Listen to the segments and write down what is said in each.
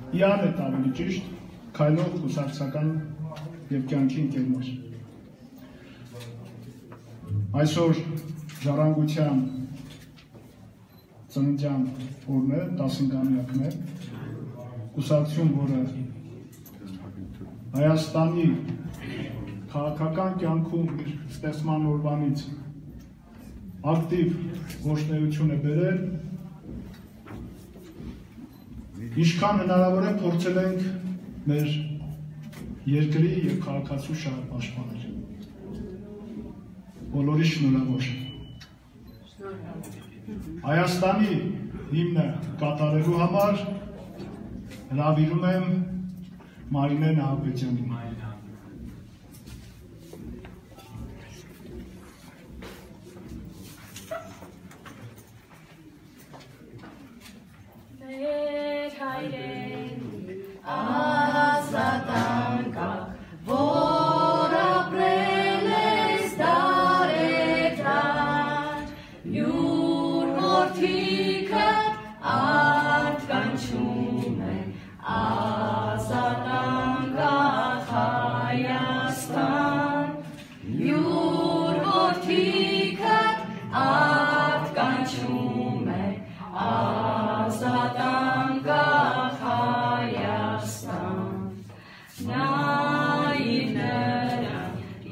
Իան է ավելի ճիշտ, քայլող կուսակցական և կյանքի ընկերներ։ Այսօր ժառանգության ծննդյան օրն է, 15-ամյակն է, կուսակցություն, որը Հայաստանի քաղաքական կյանքում իր ստեղծման օրվանից ակտիվ գործունեություն է բերել, ինչքան հնարավոր է փորձել ենք մեր երկրի և քաղաքացու շահը պաշտպանել։ Բոլորի շնորհավոր։ Հայաստանի հիմնը կատարելու համար հրավիրում եմ Մարինե Նահապետյանին։ Մեր հայրենիք ազատ անկախ, որ ապրել ես դարեր, յուր որդիքը արտկանչում է ազատ անկախ Հայաստան, յուր որդիքը արտկանչում է ազատ անկախ Հայաստան, նայիր նրան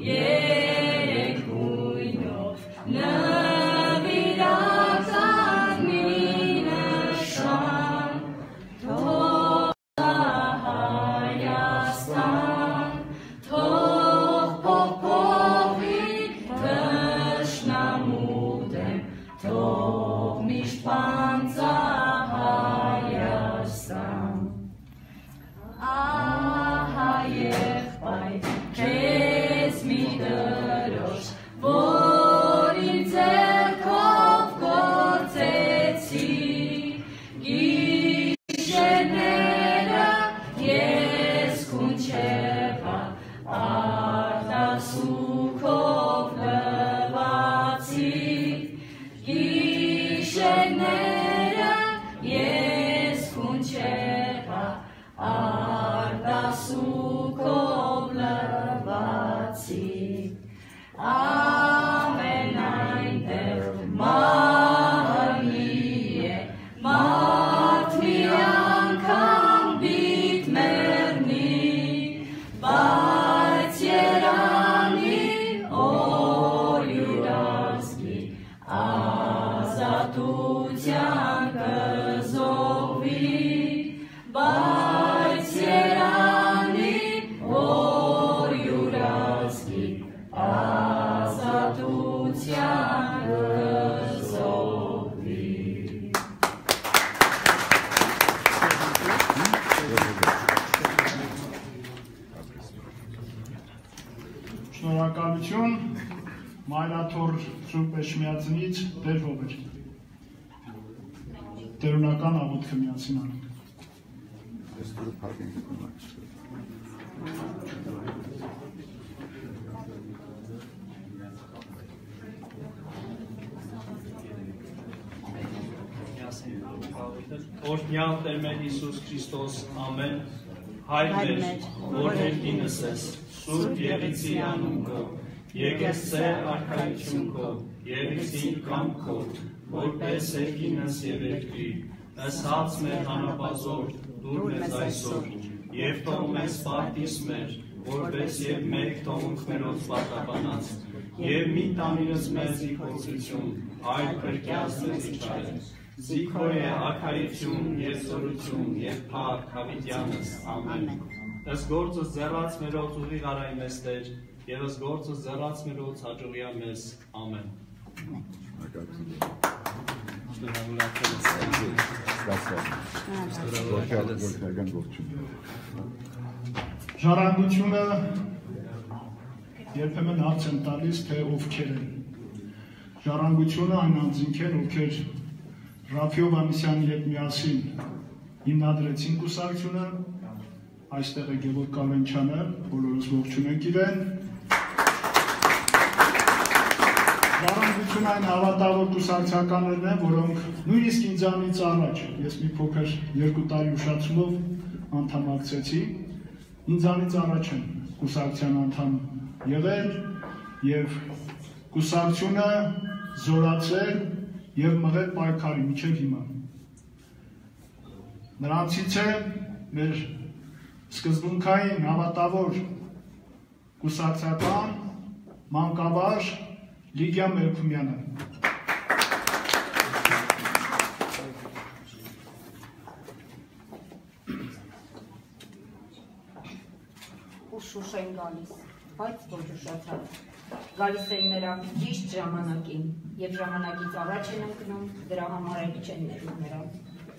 երեքույնով, նվիրական մի նշան, թող Հայաստան, թող փոխի թշնամու դեմ, թող միշտ պանծա Հայաստան, ահա եղբայր, քեզ մի դրոշ, որ իմ ձեռքով գործեցի, գիշերները ես քունչեղա, արտասուքով լվացի, գիշերները ես քունչեղա, արտասուքով լվացի, ամեն այնտեղ մարմի է, մարդ մի անգամ բիտ մեռնի, բայց Երանի օր ազգի ազատության կզոհվի, բայց Երանի օր ազգի ազատության կզոհվի։ Շնորհակալություն Մայրաթոր Սուրբ Էշմիածնից Տեր Հովել։ Տերունական աղոթքը միասին անենք։ Օրհնյալ Տեր մեր Հիսուս Քրիստոս, ամեն, Հայր մեր, որ երկինս ես, Սուրբ Եղիցի անունքո, եկես Ձեր արքայությունքո, Եղիցին կամքո, որպես երկինս և երկրի, ըսած մեր հանապազոր, դուր մեզ այսօր, և թող մեզ պարտիս մեր, որպես և մեկ թողունք մերոց պարտաբանած, և մի տանիրս մեզ զիքոցություն, այլ կրկյաց մեզ իչարես, Զիքո է արքայություն, և զորություն, և փառք հավիտյանս, ամեն։ Ըստ գործս ձեռած մերոց ուղի գարայ մեզ Տեր, և ըստ գործս ձեռած մերոց հաջողյա մեզ, ամեն։ Ժառանգությունը երբեմն հարց են տալիս, թե ովքեր են։ Ժառանգությունը այն անձինք են, ովքեր Raffi Hovannisiանի հետ միասին հիմնադրեցին կուսակցությունը, այստեղ է Gevorg Ghahramanyan, բոլորս ողջունենք իրեն։ Ժառանգությունը այն հավատավոր կուսակցականներն են, որոնք նույնիսկ ինձանից առաջ, ես մի փոքր 2 տարի ուշացումով անդամակցեցի, ինձանից առաջ են կուսակցության անդամ եղել և կուսակցությունը զորացրել և մղել պայքարի մինչև հիմա։ Նրանցից է մեր սկզբունքային հավատավոր կուսակցական մանկավարժ Լիգիա Melkumyանը։ Ուշ են գալիս, բայց ոչ ուշացած։ Գալիս են նրանք ճիշտ ժամանակին, և ժամանակից առաջ են ընկնում, դրա համար էլ չեն ներում նրանց։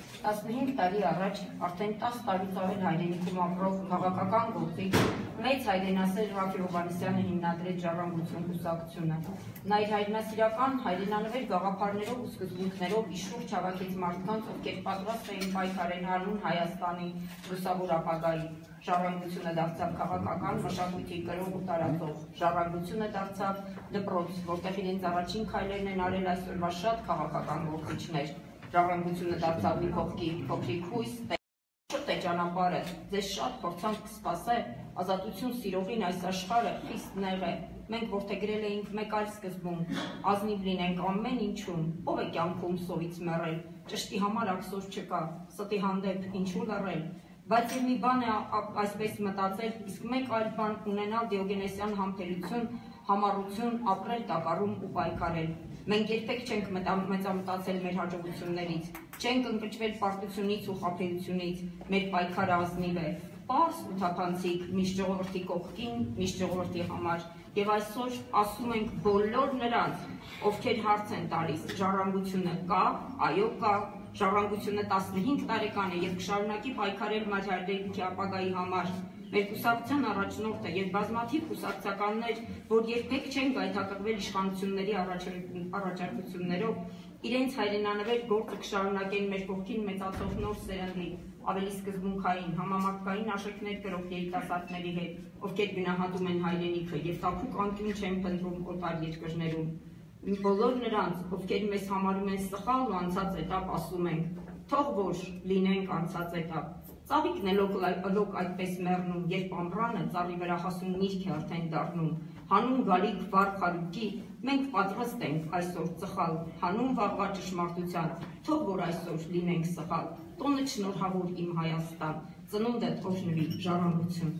15 տարի առաջ, արդեն 10 տարուց ավել Հայրենիքում ապրող քաղաքական գործիչ, մեծ հայրենասեր Raffi Hovannisiանը հիմնադրեց Ժառանգություն կուսակցությունը։ Նա իր հայրենասիրական հայրենանվեր գաղափարներով ու սկզբունքներով իր շուրջ հավաքեց մարդկանց, ովքեր պատրաստ էին պայքարել հանուն Հայաստանի լուսավոր ապագայի։ Ժառանգությունը դարձավ քաղաքական մշակույթի կրող ու տարածող։ Ժառանգությունը դարձավ դպրոց, որտեղ իրենց առաջին քայլերն են արել այսօրվա շատ քաղաքական գործիչներ։ Ժառանգությունը դարձավ մի փոքրիկ հույս, շուտ է ճանապարհը, ձեզ շատ փորձանք կսպասե, ազատություն սիրողին այս աշխարհը խիստ նեղ է։ Մենք որդեգրել էինք մեկ այլ սկզբունք, ազնիվ լինենք ամեն ինչում, ով է կյանքում սովից մեռել, ճշտի համար աքսոր չկա, ստի հանդեպ ինչու լռել։ Բայց մի բան է այսպես մտածել, իսկ մեկ այլ բան ունենալ դիոգենեսյան համբերություն, համառություն, ապրել տակառում ու պայքարել։ Մենք երբեք չենք մեծամտածել մեր հաջողություններից, չենք ընկճվել պարտությունից ու խաբեությունից, մեր պայքարը ազնիվ է, պարզ ու թափանցիկ, միշտ ժողովրդի կողքին, միշտ ժողովրդի համար, և այսօր ասում ենք բոլոր նրանց, ովքեր հարց են տալիս, ժառանգությունը կա, այո կա, ժառանգությունը 15 տարեկան է և կշարունակի պայքարել Մեր Հairenikի ապագայի համար։ Մեր կուսակցության առաջնորդը և բազմաթիվ կուսակցականներ, որ երբեք չեն գայթակղվել իշխանությունների առաջարկություններով, իրենց հայրենանվեր գործը կշարունակեն մեր կողքին մեծացող նոր սերնդի, ավելի սկզբունքային, համամարտկային աշակերտներ կրող երիտասարդների հետ, ովքեր գնահատում են հայրենիքը և տաքուկ անկյուն չեն փնտրում օտար երկրներում։ Բոլոր նրանց, ովքեր մեզ համարում են սխալ ու անցած էտապ, ասում ենք, թող որ լինենք անցած էտապ։ Ծաղիկն է լոկ այդպես մեռնում, երբ ամռանը ծառի վրա հասուն միրգ է արդեն դառնում։ Հանուն գալիք վառ խարույկի, մենք պատրաստ ենք այսօր ծխալ, հանուն վաղվա ճշմարտության, թող որ այսօր լինենք սխալ։ Տոնը շնորհավոր իմ Հայաստան, ծնունդդ օրհնվի, ժառանգություն։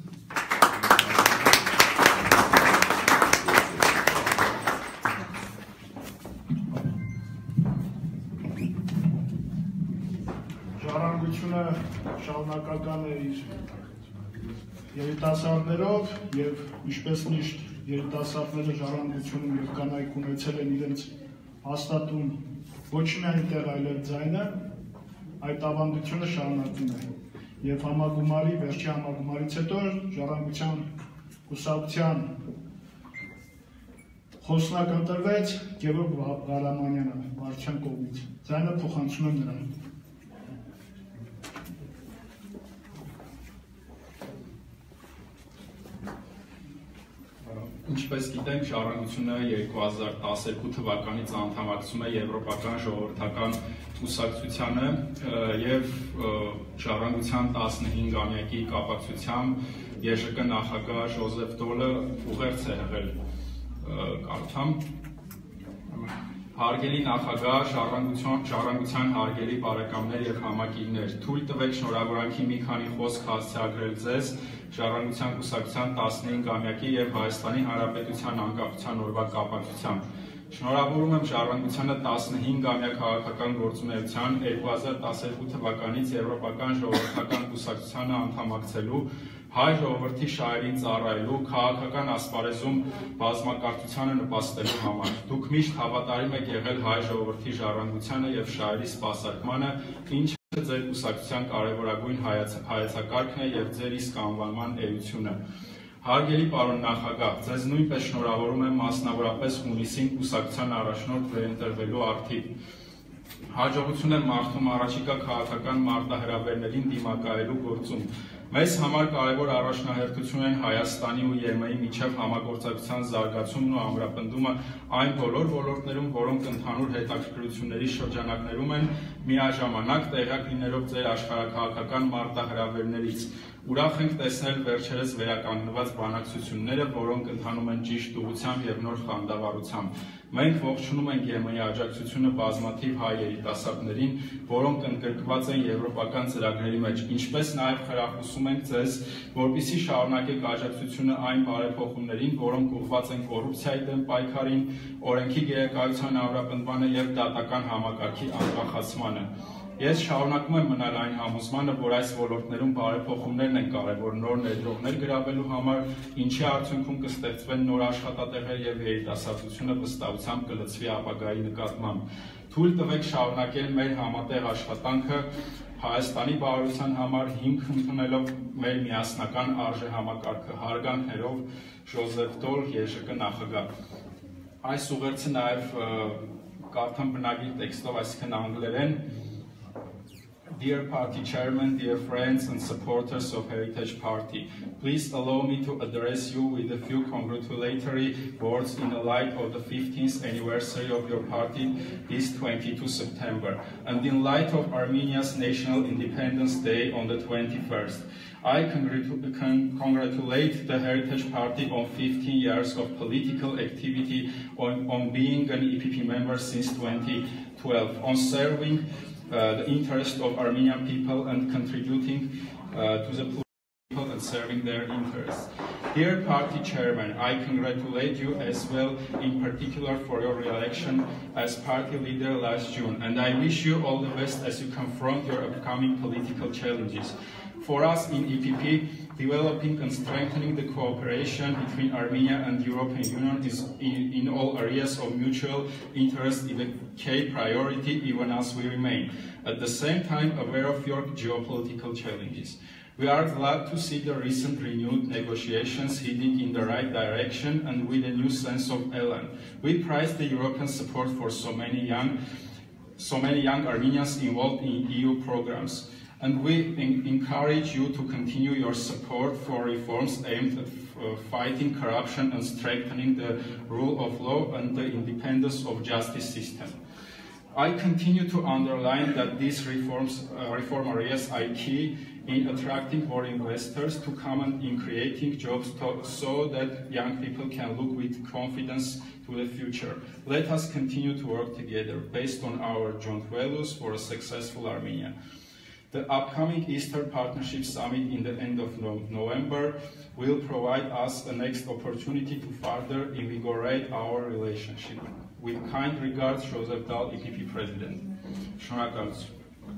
Ժառանգությունը շարունակական է իր երիտասարդներով և ինչպես միշտ երիտասարդները ժառանգությունում և կանայք ունեցել են իրենց հաստատուն ոչ միայն տեղ այլև ձայնը, այդ ավանդությունը շարունակվում է և համագումարի, վերջի համագումարից հետո ժառանգության կուսակցության խոսնակ ընտրվեց Gevorg Ghahramanyan վարչության կողմից, ձայնը փոխանցում եմ նրան։ Ինչպես գիտենք, ժառանգությունը 2012 թվականից անդամակցում է Եվրոպական ժողովրդական կուսակցությանը և ժառանգության 15-ամյակի կապակցությամբ ԵԺԿ նախագահ Ժոզեֆ Դոլը ուղերձ է եղել կարդամ։ Հարգելի նախագահ, ժառանգության հարգելի բարեկամներ և համակիներ, թույլ տվեք շնորհավորանքի մի քանի խոսք հասցեագրել ձեզ Ժառանգության կուսակցության 15-ամյակի և Հայաստանի Հանրապետության անկախության օրվա կապակցությամբ։ Շնորհավորում եմ Ժառանգությանը 15-ամյա քաղաքական գործունեության 2012 թվականից Եվրոպական ժողովրդական կուսակցությանը անդամակցելու, հայ ժողովրդի շահերին ծառայելու, քաղաքական ասպարեզում բազմակարծությանը նպաստելու համար։ Դուք միշտ հավատարիմ եք եղել հայ ժողովրդի ժառանգությանը և շահերի սպասարկմանը, ինչը ձեր կուսակցության կարևորագույն հայեցակարգն է և ձեր իսկ անվանման էությունը։ Հարգելի պարոն նախագահ, ձեզ նույնպես շնորհավորում եմ մասնավորապես հունիսին կուսակցության առաջնորդ վերընտրվելու առթիվ։ Հաջողություն եմ մաղթում առաջիկա քաղաքական մարտահրավերներին դիմակայելու գործում։ Մեզ համար կարևոր առաջնահերթություն են Հայաստանի ու ԵՄ-ի միջև համագործակցության զարգացումն ու ամրապնդումը այն բոլոր ոլորտներում, որոնք ընդհանուր հետաքրքրությունների շրջանակներում են միաժամանակ տեղյակ լինելով ձեր աշխարհաքաղաքական մարտահրավերներից։ Ուրախ ենք տեսնել վերջերս վերականգնված բանակցությունները, որոնք ընթանում են ճիշտ ուղղությամբ եւ նոր խանդավառությամբ։ Մենք ողջունում ենք ԵՄ-ի աջակցությունը բազմաթիվ հայ երիտասարդներին, որոնք ընդգրկված են եվրոպական ծրագրերի մեջ, ինչպես նաեւ խրախուսում ենք ձեզ, որպեսզի շարունակեք աջակցությունը այն բարեփոխումներին, որոնք ուղղված են կոռուպցիայի դեմ պայքարին, օրենքի գերակայության ամրապնդմանը եւ դատական համակարգի անկախացմանը։ Ես շարունակում եմ մնալ այն համոզմանը, որ այս ոլորտներում բարեփոխումներն են կարևոր նոր ներդրողներ գրավելու համար, ինչի արդյունքում կստեղծվեն նոր աշխատատեղեր եւ երիտասարդությունը վստահությամբ կլցվի ապագայի նկատմամբ։ Թույլ տվեք շարունակել մեր համատեղ աշխատանքը Հայաստանի բարության համար հիմք ընդունելով մեր միասնական արժե համակարգը, հարգանքներով Ժոզեֆ Դոլ, ԵԺԿ նախագահ։ Այս ուղերձը նաեւ կարդամ բնագիր տեքստով, այսինքն անգլերեն։ Dear Party Chairman, dear friends and supporters of Heritage Party, please allow me to address you with a few congratulatory words in the light of the 15th anniversary of your party this 22 September, and in light of Armenia's National Independence Day on the 21st. I congratulate the Heritage Party on 15 years of political activity, on being an EPP member since 2012, on serving the interest of Armenian people and contributing to the people and serving their interests. Dear Party Chairman, I congratulate you as well, in particular for your re-election as party leader last June, and I wish you all the best as you confront your upcoming political challenges. For us in EPP, developing and strengthening the cooperation between Armenia and the European Union is in all areas of mutual interest is a key priority even as we remain, at the same time aware of your geopolitical challenges. We are glad to see the recent renewed negotiations heading in the right direction and with a new sense of elan. We prize the European support for so many young Armenians involved in EU programs. And we encourage you to continue your support for reforms aimed at fighting corruption and strengthening the rule of law and the independence of justice system. I continue to underline that these reform areas are key in attracting more investors to come and in creating jobs so that young people can look with confidence to the future. Let us continue to work together based on our joint values for a successful Armenia. The upcoming Eastern Partnership Summit in the end of November will provide us the next opportunity to further invigorate our relationship. With kind regards, Joseph Daul, EPP President. Շնորհակալություն.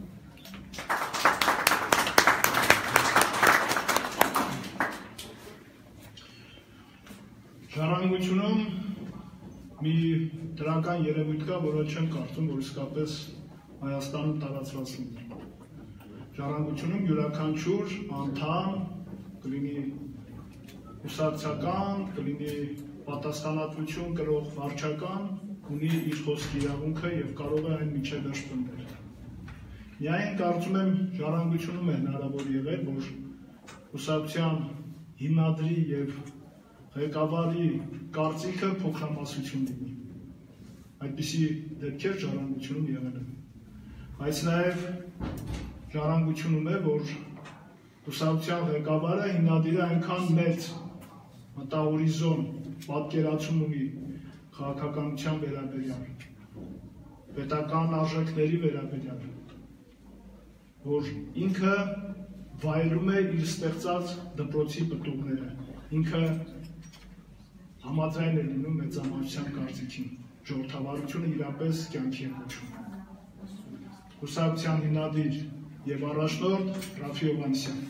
Ժառանգությունում մի դրական երևույթ կա, որը չեմ կարծում, որ իսկապես Հայաստանում տարածված լինի։ Ժառանգությունում յուրաքանչյուր անդամ կլինի ուսակցական, կլինի պատասխանատվություն կրող վարչական, ունի իր խոսքի իրավունքը եւ կարող է այն միջև վերջ պնդել։ Միայն կարծում եմ ժառանգությունում է հնարավոր եղել, որ ուսակցության հիմնադրի եւ ղեկավարի կարծիքը փոքրամասնություն լինի։ Այդպիսի դեպքեր ժառանգությունում եղել են։ Բայց նաեւ ժառանգությունում է, որ ուսակցության ղեկավարը հիմնադիրը այնքան մեծ մտահորիզոն պատկերացում ունի քաղաքականության վերաբերյալ, պետական արժեքների վերաբերյալ, որ ինքը վայելում է իր ստեղծած դպրոցի պտուղները, ինքը համաձայն է լինում մեծամասնության կարծիքին, ժողովրդավարությունը իրապես կյանքի է կոչվում։ Ուսակցության հիմնադիր եւ առաջնորդ Raffi Hovannisian.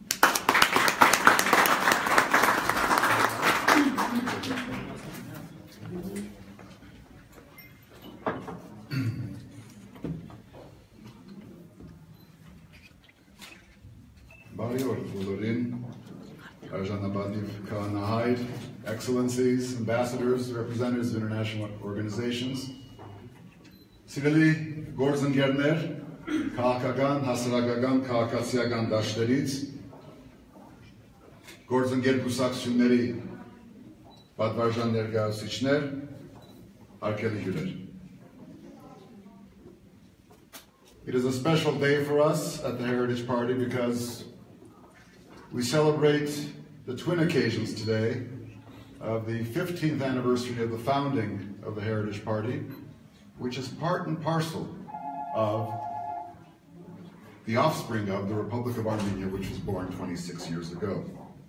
Excellencies, ambassadors, representatives of international organizations, Սիրելի գործընկերներ, քաղաքական, հասարակական, քաղաքացիական դաշտերից, գործընկեր կուսակցությունների պատվարժան ներկայացուցիչներ, հարգելի հյուրեր։ It is a special day for us at the Heritage Party because we celebrate the twin occasions today of the 15th anniversary of the founding of the Heritage Party, which is part and parcel of the offspring of the Republic of Armenia, which was born 26 years ago.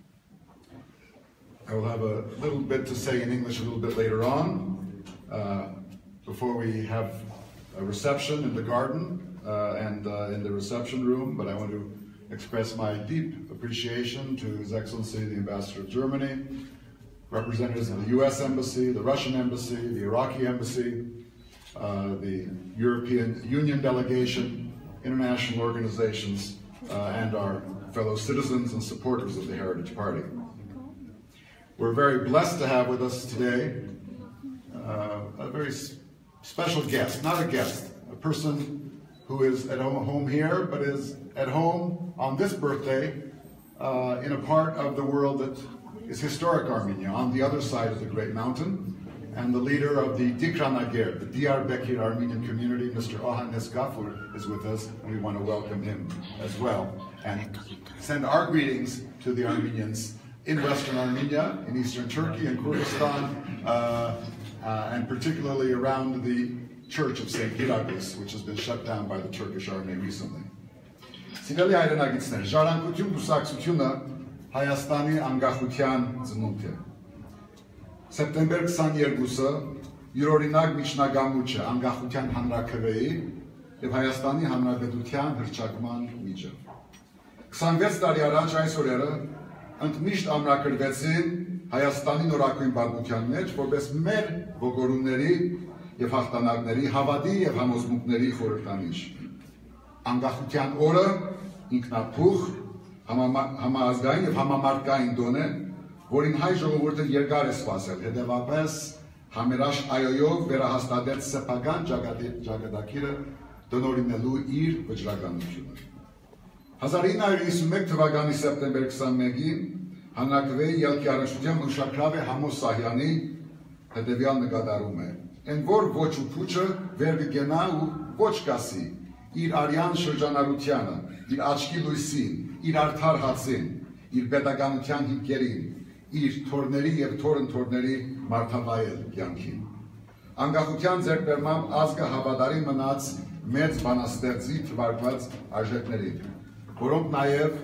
I will have a little bit to say in English a little bit later on, before we have a reception in the garden and in the reception room, but I want to express my deep appreciation to His Excellency, the Ambassador of Germany, representatives of the US Embassy, the Russian Embassy, the Iraqi Embassy, the European Union delegation, international organizations, and our fellow citizens and supporters of the Heritage Party. We're very blessed to have with us today a very special guest, not a guest, a person who is at home here, but is at home on this birthday in a part of the world that is historic Armenia, on the other side of the Great Mountain. And the leader of the Dikranagir, the Diyarbakir Armenian community, Mr. Hovannisian, is with us, and we want to welcome him as well. And send our greetings to the Armenians in Western Armenia, in Eastern Turkey, in Kurdistan, and particularly around the Church of St. Kyriakos, which has been shut down by the Turkish army recently. Սիրելի հայրենագիտներ, ժառանգություն կուսակցությունը Հայաստանի անկախության ծնունդ է։ Սեպտեմբեր 22-ը յուրօրինակ միջնագամուրջը անկախության հանրաքվեի եւ Հայաստանի Հանրապետության հռչակման միջը։ 26 տարի առաջ այս օրերը ընդմիշտ ամրագրվեցին Հայաստանի նորակույն պատմության մեջ որպես մեր ողորումների եւ հաղթանակների հավատի եւ համոզմունքների խորհրդանիշ։ Անկախության օրը ինքնափուխ, համաազգային եւ համամարտկային դոն է, որին հայ ժողովուրդը երկար է սպասել, հետեւաբար համերաշ այոյով վերահաստատեց սեփական ճակատագիրը դնորինելու իր վճռականությունը։ 1991 թվականի սեպտեմբեր 21-ին հանրաքվեի ելքի առնչությամբ մշակրավ է Համոս Սահյանի հետեւյալ նկատառում է. Են որ ոչ ու փուչը վեր կգենա ու ոչ կասի իր արյան շրջանառությանը, իր աչքի լույսին, իր արդար հացին, իր պետականության հիմքերին, իր թորների եւ թորընթորների մարդավայել կյանքին։ Անկախության ձեռքբերմամբ ազգը հավատարիմ մնաց մեծ բանաստեղծի թվարկված արժեքներին, որոնք նաեւ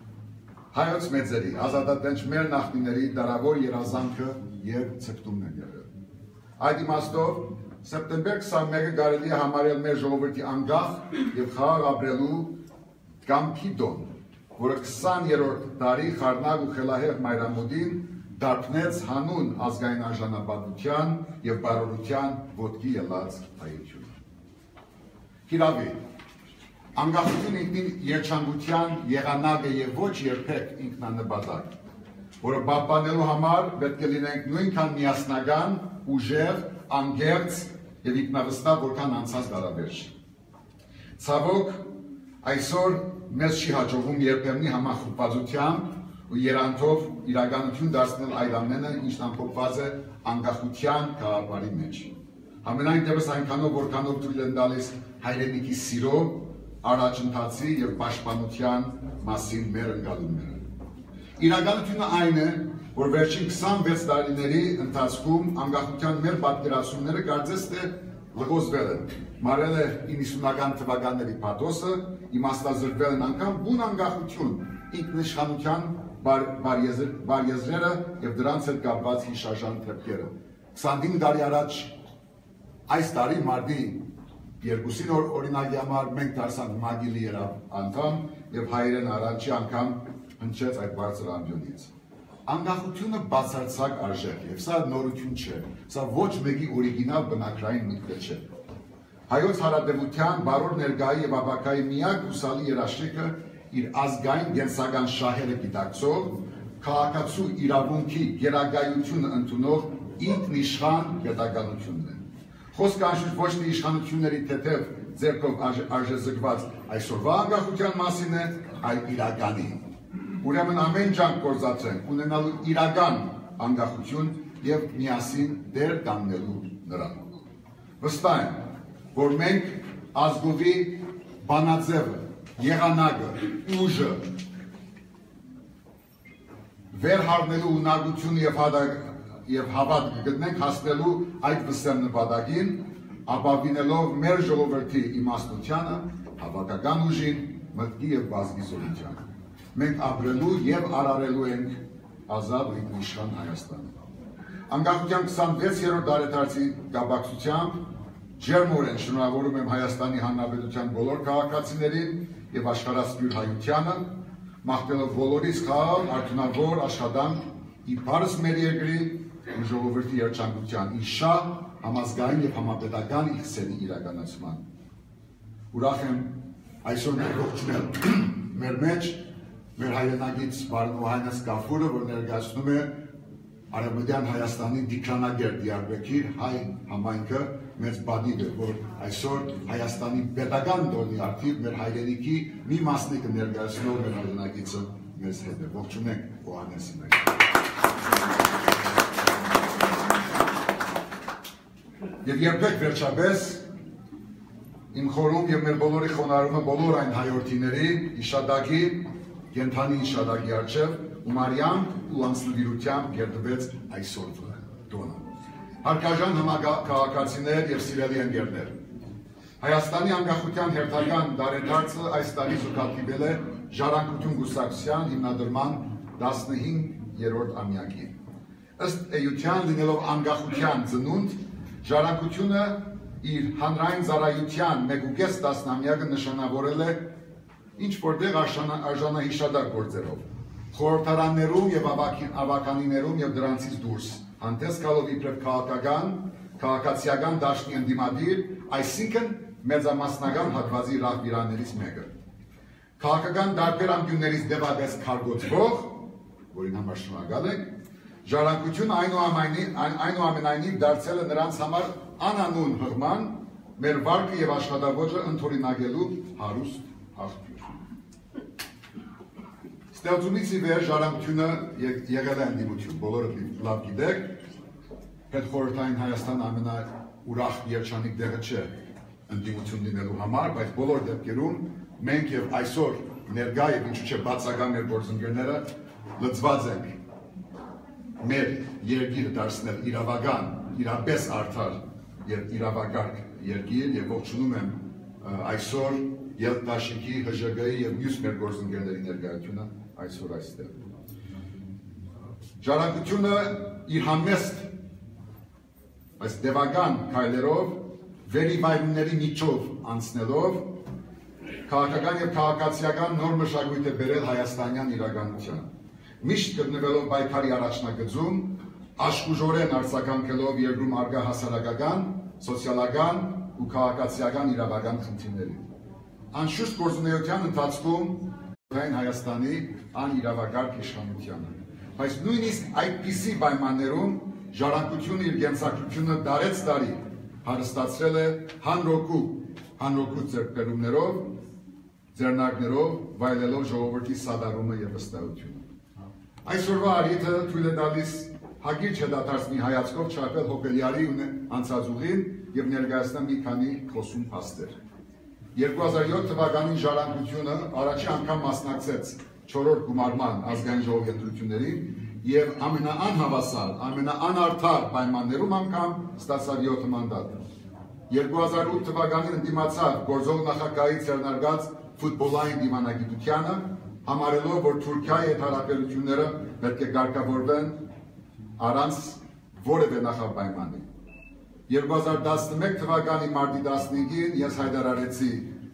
հայոց մեծերի, ազատատենչ մեր նախնիների դարավոր երազանքը եւ ցկտումն են եղել։ Այդ իմաստով սեպտեմբեր 21-ը կարելի է համարել մեր ժողովրդի անկախ եւ խաղաղ ապրելու կամքի դոն, որը 20-րդ դարի խառնակ ու խելահեղ մայրամուտին դարբնեց հանուն ազգային արժանապատվության եւ բարօրության ոտքի ելած հայությունը։ Հիրավի, անկախությունը ինքնին երջանկության եղանակ է եւ ոչ երբեք ինքնանպատակ, որը պահպանելու համար պետք է լինենք նույնքան միասնական, ուժեղ, անկեղծ եւ ինքնավստահ, որքան անցած դարավերջը։ Ցավոք, այսօր մեզ չի հաջողվում երբեմնի համախմբվածությամբ ու երանքով իրականություն դարձնել այդ ամենը, ինչն ամփոփված է անկախության գաղափարի մեջ։ Ամենայն դեպս այնքանով, որքանով թույլ են տալիս հայրենիքի սիրո, առաջընթացի եւ պաշտպանության մասին մեր ընկալումները։ Իրականությունը այն է, որ վերջին 26 տարիների ընթացքում անկախության մեր պատկերացումները կարծես թե լղոզվել են, մարել է 90-ական թվականների պաթոսը, իմաստազրկվել են անգամ բուն անկախություն, ինքնիշխանության բարեզրերը եւ դրանց հետ կապված հիշարժան թեփքերը։ 25 տարի առաջ այս տարի մարտի 2-ին օրինակի համար մենք դարձանք Մագիլի անդամ եւ հայերեն առաջի անգամ հնչեց այդ բարձր ամբիոնից։ Անկախությունը բացարձակ արժեք է, եւ սա նորություն չէ, սա ոչ մեկի օրիգինալ բնակրային միտքը չէ։ Հայոց հարաբերության բարոր ներկայի եւ ապակայի միակ հուսալի երաշխիքը իր ազգային գենսական շահերը գիտակցող, քաղաքացու իրավունքի գերագայությունը ընդունող ինքնիշխան պետականությունն է։ Խոսքը անշուշտ ոչ թե իշխանությունների թեթև ձեռքով արժեզրկված այսօրվա անկախության մասին է, այլ իրականի։ Ուրեմն ամեն ջանք գործադրենք ունենալու իրական անկախություն եւ միասին դեր կանգնելու նրան։ Վստահ եմ, որ մենք ազգովի բանաձևը, եղանակը, ուժը վերհարնելու ունակություն եւ հավատ գտնենք հասնելու այդ վսեմ նպատակին, ապավինելով մեր ժողովրդի իմաստությանը, հավաքական ուժին, մտքի եւ բազգի զորությանը։ Մենք ապրելու եւ արարելու ենք ազատ ու ինքնիշխան Հայաստան։ Անկախության 26-րդ տարեդարձի կապակցությամբ ջերմորեն շնորհավորում եմ Հայաստանի Հանրապետության բոլոր քաղաքացիներին եւ աշխարհասփյուր հայությանը, մաղթելով բոլորիս խաղաղ, արդյունավոր աշխատանք իբարս մեր երկրի ու ժողովրդի երջանկության իշա, համազգային եւ համապետական իքսերի իրականացման։ Ուրախ եմ այսօր ներողջնել մեր մեջ մեր հայրենագից բարոն Ովհաննես Գաֆուրը, որ ներկայացնում է Արևմտյան Հայաստանի դիքրանագեր Դիարբեկիր հայ համայնքը մեծ բադիվ է, որ այսօր Հայաստանի պետական դոնի արդիվ մեր հայրենիքի մի մասնիկը ներկայացնող մեր հայրենագիծը մեզ հետ է։ Ողջունենք Ովհաննեսին։ Եվ երբեք վերջապես իմ խորհուրդ եւ մեր բոլորի խոնարհումը բոլոր այն հայրենիների իշադակի կենթանի իշադակի արժեվ ու Մարիամ ու անձնվիրությամբ գերտվեց այսօր տոնը։ Հարգարժան համակարգացիներ եւ սիրելի ընկերներ, Հայաստանի անկախության հերթական տարեդարձը այս տարի զուգակցվել է Ժառանգություն կուսակցության հիմնադրման 15-րդ ամյակին։ Ըստ էության լինելով անկախության ծնունդ, Ժառանգությունը իր հանրային ծառայության 1.5 տասնամյակը նշանավորել է ինչ որտեղ արժանահիշադակ գործերով, խորհրդարաններում եւ ավականիներում եւ դրանցից դուրս, հանդես գալով իբրև քաղաքացիական դաշտի ընդդիմադիր, այսինքն մեծամասնական հատվածի ռահվիրաններից մեկը։ Քաղաքական տարբեր անկյուններից դեպապես քարգոծվող, որին համար շնորհակալ ենք, Ժառանգությունը այնուամենայնիվ դարձել է նրանց համար անանուն հղման, մեր վարկը եւ աշխատավոճը ընդօրինակելու հարուստ աղբյուր։ Ստեղծումից ի վեր Ժառանգությունը եղել է ընդդիմություն, բոլորը լավ գիտեք, հետխորհրդային Հայաստան ամենաուրախ երջանիկ տեղը չէ ընդդիմություն լինելու համար, բայց բոլոր դեպքերում մենք եւ այսօր ներկա եւ ինչու՞ չէ բացական մեր գործընկերները լծված ենք մեր երկիրը դարձնել իրավական, իրապես արդար եւ իրավագարկ երկիր եւ ողջունում եմ այսօր Ելտաշիկի, ՀԺԳ-ի եւ մյուս մեր գործընկերների ներկայությունը այսօր այստեղ։ Ժառանգությունը իր համեստ այս դեպական քայլերով վերիվայրումների միջով անցնելով քաղաքական եւ քաղաքացիական նոր մշակույթ է բերել հայաստանյան իրականության։ Միշտ գտնվելով պայքարի առաջնագծում, աշխուժորեն արձագանքելով երկրում առկա հասարակական, սոցիալական ու քաղաքացիական իրավական խնդիրներին։ Անշուշտ գործունեության ընթացքում Հայաստանի անիրավագարկ իշխանությանը։ Բայց նույնիսկ այդպիսի պայմաններում Ժառանգությունը իր կենսակրությունը դարեց տարի հարստացրել է հանրօգուտ ձեռքբերումներով, ձեռնարկներով, վայելելով ժողովրդի սադարումը եւ վստահությունը։ Այսօրվա արիթը թույլ է տալիս հագիր չդադարս մի հայացքով չափել Հոբելյարի անցած ուղին եւ ներկայացնել մի քանի խոսուն փաստեր։ 2007 թվականին Ժառանգությունը առաջի անգամ մասնակցեց 4-րդ գումարման ազգային ժողովի ընտրություններին եւ ամենաանհավասար, ամենաանարդար պայմաններում անգամ ստացավ 7 մանդատ։ 2008 թվականին ընդդիմացավ գործող նախագահի ձեռնարկած ֆուտբոլային դիվանագիտությանը, համարելով, որ Թուրքիայի հետ հարաբերությունները պետք է կարգավորվեն առանց որևէ նախապայմանի։ 2011 թվականի մարտի 15-ին ես հայտարարեցի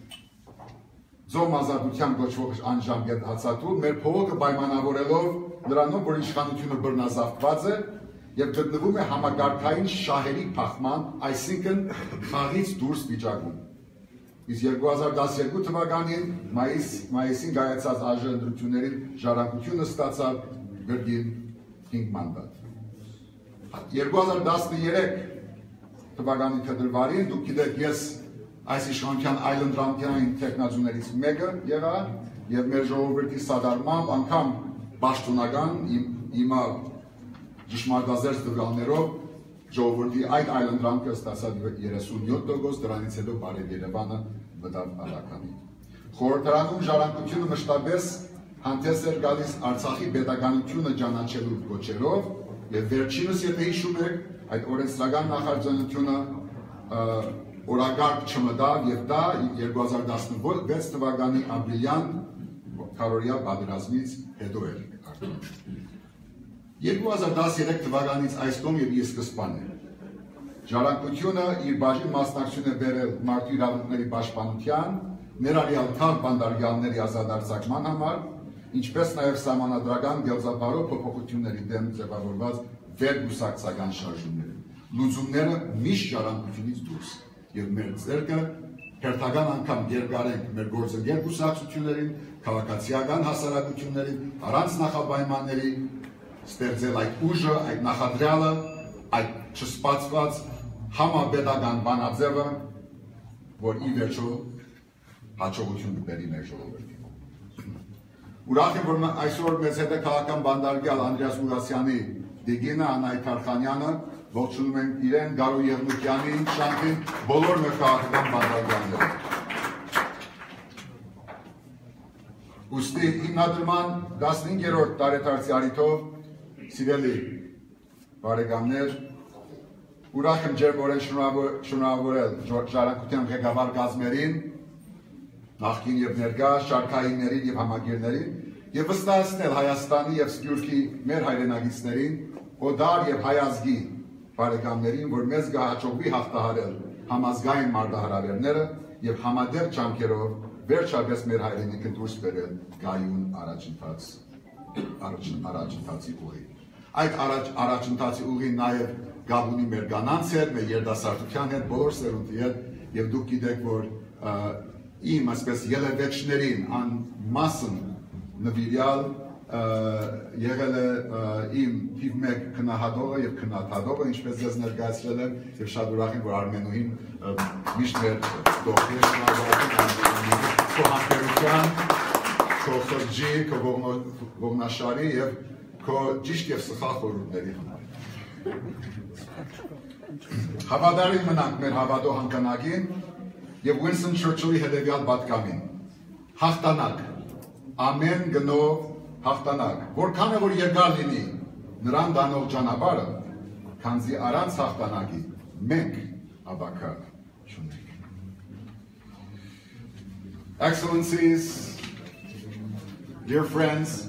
Ձոմ ազատության գոչվող անժամկետ հացատուն, մեր փողոքը պայմանավորելով նրանով, որ իշխանությունը բռնազավթված է եւ գտնվում է համակարգային շահերի փախման, այսինքն խաղից դուրս վիճակում։ Իսկ 2012 թվականին մայիսին կայացած ԱԺ ընտրություններին Ժառանգությունը ստացավ գրգին 5 մանդատ։ 2013 թվականի փետրվարին դուք գիտեք ես այս իշխանության այլընտրանքային տեխնազուներից մեկը եղա եւ մեր ժողովրդի սադարմամբ անգամ պաշտոնական հիմա ճշմարտազերծ տվյալներով ժողովրդի այդ այլընտրանքը ստացավ 37%, դրանից հետո բարև Երևանը վտավ առականի։ Խորհրդարանում ժառանգությունը մշտապես հանդես էր գալիս Արցախի պետականությունը ճանաչելու կոչերով եւ վերջինս եթե հիշում եք այդ օրենսդրական նախաձեռնությունը օրագարկ չմտավ եւ դա 2016 թվականի ապրիլյան քարորիա պատերազմից հետո էր արդեն 2013 թվականից այս տոն եւ ի սկզբանե ժառանգությունը իր բաժին մասնակցություն է բերել մարդու իրավունքների պաշտպանության ներառյալ թավ բանդարգյալների ազատարձակման համար ինչպես նաև սահմանադրական գեղձապարով փոփոխությունների դեմ ձևավորված վերգուսակցական շարժումները լուծումները միշտ ժառանգությունից դուրս եւ մեր ձեռքը հերթական անգամ երկարենք մեր գործընկեր կուսակցություններին քաղաքացիական հասարակություններին առանց նախապայմանների ստեղծել այդ ուժը այդ նախադրյալը այդ չսպասված համապետական բանաձևը որ ի վերջո հաջողություն կբերի մեր ժողովրդին ուրախ եմ որ այսօր մեզ հետ է քաղաքական բանդարգյալ Անդրեաս Մուրասյանի Դիգինը Անահիտ Արխանյանը ողջունում ենք իրեն Գարու Եղնուկյանին շանքին բոլոր մեր քաղաքական բանդարգյալները ուստի հիմնադրման 15-րդ տարեդարձի առիթով սիրելի բարեկամներ ուրախ եմ ջերմորեն շնորհավորել ժառանգության ղեկավար կազմերին նախկին եւ ներկա շարքայիններին եւ համագիրներին եւ վստահեցնել Հայաստանի եւ Սփյուռքի մեր հայրենագիտներին օդար եւ հայազգի բարեկամներին որ մեզ կհաջողվի հաղթահարել համազգային մարտահրավերները եւ համադեղ ջանքերով վերջապես մեր հայրենիքը դուրս բերել գայուն առաջընթացի ուղի այդ առաջընթացի ուղին նաեւ գաբունի մեր կանանց հետ մեր երիտասարդության հետ բոլոր սերունդի հետ եւ դուք գիտեք որ իմ ասպես ելևեջներին անմասն նվիրյալ եղել է իմ թիվ 1 քննադատողը եւ քննադատողը ինչպես ես ներկայացրել եմ եւ շատ ուրախ եմ որ Արմենուհին միշտ մեր դոկտոր համբերության քո ողնաշարի եւ քո ճիշտ եւ սխալ խորհուրդների համար հավատարիմ մնանք մեր հավատո հանգանակին եւ Winston Churchill-ի հետեւյալ պատկամին հաղթանակ ամեն գնով հաղթանակ որքան է որ երկար լինի նրան դանող ճանապարհը քանզի առանց հաղթանակի մենք աբակա չունենք Excellencies, dear friends